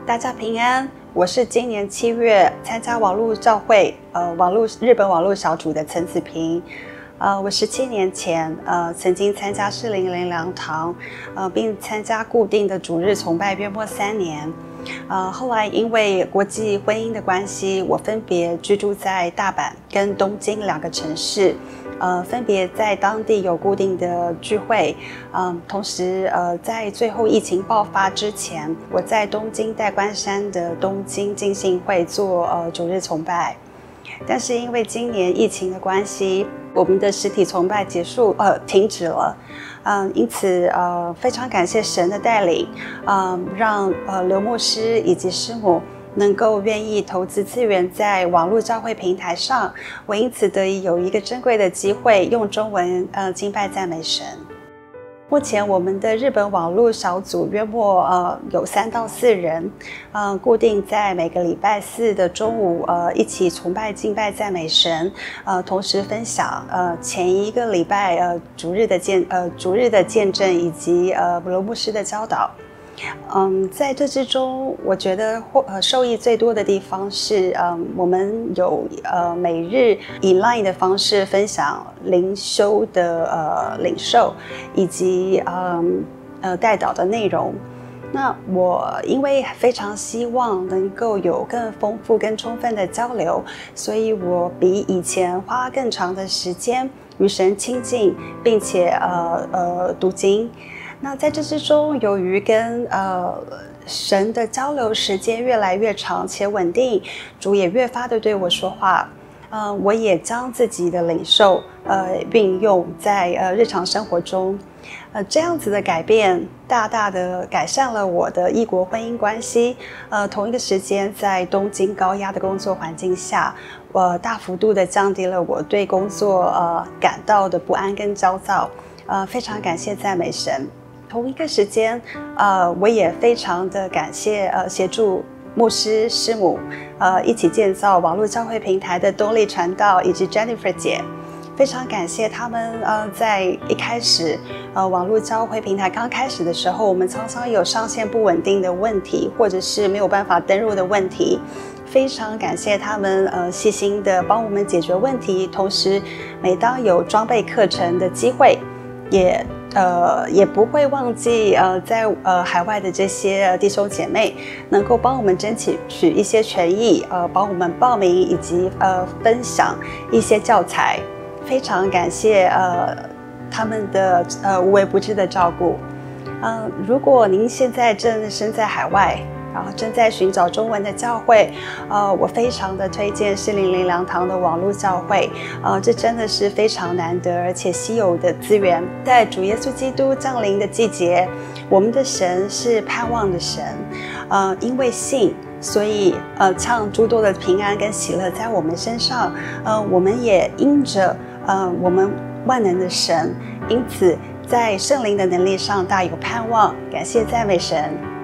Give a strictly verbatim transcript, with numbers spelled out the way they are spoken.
大家平安，我是今年七月参加网络教会，呃，网络日本网络小组的陈子平。呃，我十七年前，呃，曾经参加士林灵粮堂，呃，并参加固定的主日崇拜约莫三年。呃，后来因为国际婚姻的关系，我分别居住在大阪跟东京两个城市。呃，分别在当地有固定的聚会，嗯、呃，同时，呃，在最后疫情爆发之前，我在东京代官山的东京浸信会做呃主日崇拜，但是因为今年疫情的关系，我们的实体崇拜结束，呃，停止了，嗯、呃，因此，呃，非常感谢神的带领，嗯、呃，让呃刘牧师以及师母能够愿意投资资源在网络教会平台上，我因此得以有一个珍贵的机会，用中文呃敬拜赞美神。目前我们的日本网络小组约莫呃有三到四人，呃，固定在每个礼拜四的中午呃一起崇拜敬拜赞美神，呃，同时分享呃前一个礼拜呃主日的见呃主日的见证以及呃罗牧师的教导。嗯，在这之中，我觉得获呃受益最多的地方是，嗯，我们有呃每日以 Line 的方式分享灵修的呃领受，以及嗯呃代祷的内容。那我因为非常希望能够有更丰富、更充分的交流，所以我比以前花更长的时间与神亲近，并且呃呃读经。那在这之中，由于跟呃神的交流时间越来越长且稳定，主也越发的对我说话，呃，我也将自己的领受呃运用在呃日常生活中，呃这样子的改变大大的改善了我的异国婚姻关系。呃，同一个时间在东京高压的工作环境下，我大幅度的降低了我对工作呃感到的不安跟焦躁。呃，非常感谢赞美神。同一个时间，呃，我也非常的感谢呃协助牧师师母，呃一起建造网络教会平台的东丽传道以及 Jennifer 姐，非常感谢他们呃在一开始呃网络教会平台刚开始的时候，我们常常有上线不稳定的问题，或者是没有办法登入的问题。非常感谢他们呃细心的帮我们解决问题，同时每当有装备课程的机会，也呃也不会忘记呃在呃海外的这些弟兄姐妹能够帮我们争取取一些权益，呃帮我们报名以及呃分享一些教材。非常感谢呃他们的呃无微不至的照顾。嗯、呃，如果您现在正身在海外，然后正在寻找中文的教会，呃，我非常的推荐士林灵粮堂的网络教会，呃，这真的是非常难得而且稀有的资源。在主耶稣基督降临的季节，我们的神是盼望的神，呃，因为信，所以呃，唱诸多的平安跟喜乐在我们身上，呃，我们也因着呃我们万能的神，因此在圣灵的能力上大有盼望。感谢赞美神。